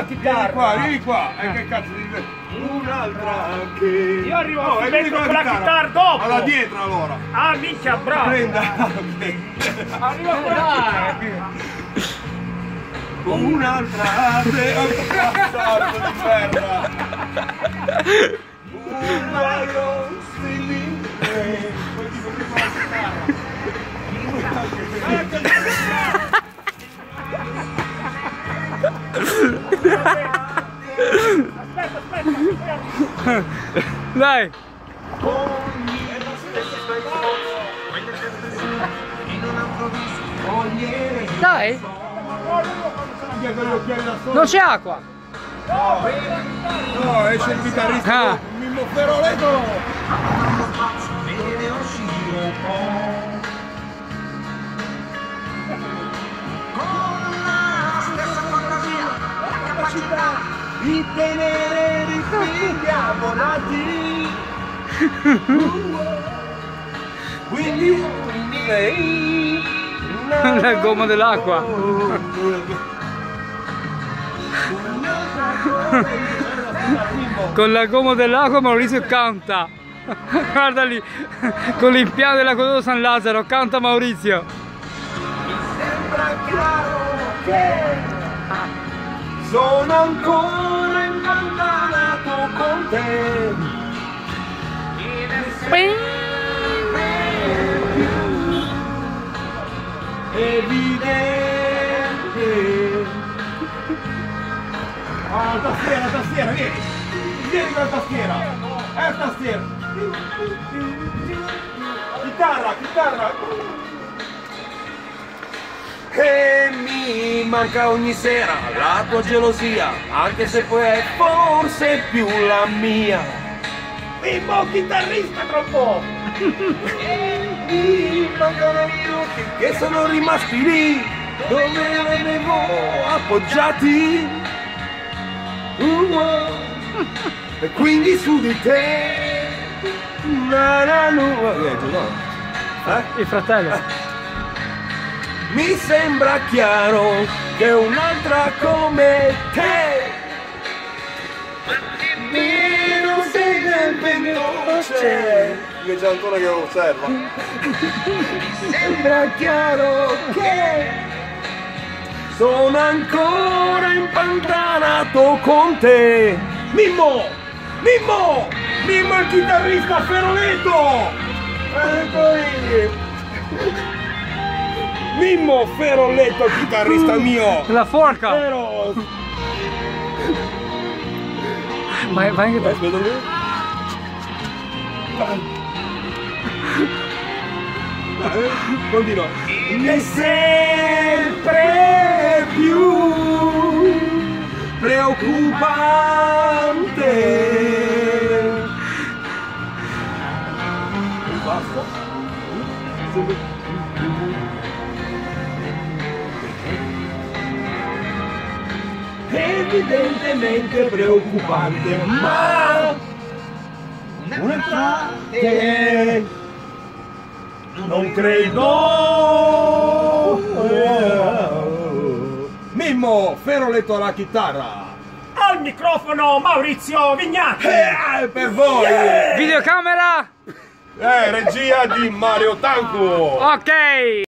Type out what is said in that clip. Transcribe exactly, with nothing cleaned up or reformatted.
chitarra. Vieni qua, vieni qua. E eh, che cazzo di... Un'altra che... Io arrivo no, a finire con la chitarra dopo. Alla dietro allora. Ah, minchia, bravo. Prenda. Arrivo a dai. Un'altra che... Cazzo di merda. Un'altra singing train. Poi dico prima la chitarra. Aspetta, aspetta, aspetta. Dai. Dai. Non c'è acqua. No, esce il chitarrista. Ah. Mimmo Feroleto. Di tenere i figli abbonati. Quindi lei La gomma dell'acqua. Con la gomma dell'acqua Maurizio canta. Guarda lì, con l'impianto dell'acquedotto San Lazzaro canta Maurizio. mi sembra chiaro che sono ancora impantanato con te. Evidente. Ah, la tastiera, la tastiera, vieni. Vieni con la tastiera. È la tastiera. Chitarra, chitarra. E mi manca ogni sera la tua gelosia, anche se poi è forse più la mia. Mimmo chitarrista troppo! E mi mancano i minuti che sono rimasti lì, dove li avevo appoggiati. Uh, oh. E quindi su di te na, na, na, eh? Il fratello. Mi sembra chiaro che un'altra come te non sei del veloce. Io c'è ancora che lo osserva. Mi sembra chiaro che sono ancora impantanato con te. Mimmo! Mimmo! Mimmo il chitarrista Feroleto! Ecco lì! Mimmo Feroleto, chitarrista mio! La forca! Però... Vai, vai anche te. Aspetta lì. Dai, continua. E sempre più preoccupante. Basta. Evidentemente preoccupante, ma un'altra te non credo. Mimmo Feroleto alla chitarra, Al microfono Maurizio Vignati. eh, per voi. Videocamera! Eh, regia di Mario Tanco. Ok!